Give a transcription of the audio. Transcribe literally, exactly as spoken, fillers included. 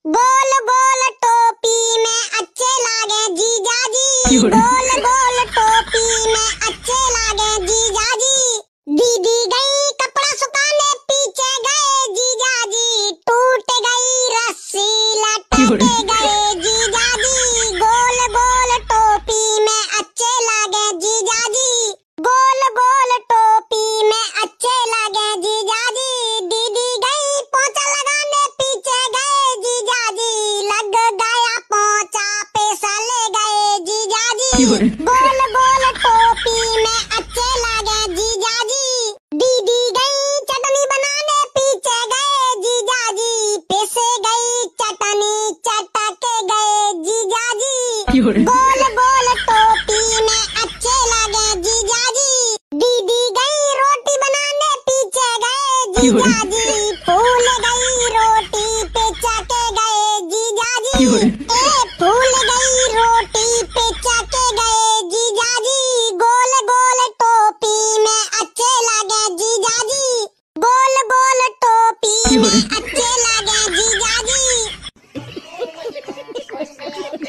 गोल गोल टोपी में अच्छे लागे जीजा जी। गोल गोल टोपी में अच्छे लागे जीजा जी। दीदी गई कपड़ा सुखाने पीछे गए जीजा जी। टूट गई रस्सी लटके गए जीजा जी। गोल गोल टोपी में अच्छे लागे जीजा जी। गोल गोल टोपी में अच्छे लागे जीजा जी। दीदी गई पोंछा लगाने पीछे गए जीजा जी। लग गया पोंछा पैसा ले गए जीजा जी। गोल गोल टोपी में अच्छे लागे जीजा जी। दीदी गई चटनी बनाने पीछे गए जीजा जी। पैसे गई चटनी चटके गए जीजा जी। गोल गोल टोपी में अच्छे लागे जीजा जी। दीदी गई रोटी बनाने पीछे गए जीजा जी। फूल गई रोटी पे चके गए जीजा जी। ए फूल गई रोटी पे चके गए जीजा जी। गोल गोल टोपी में अच्छे लगे जीजा जी। गोल गोल टोपी में अच्छे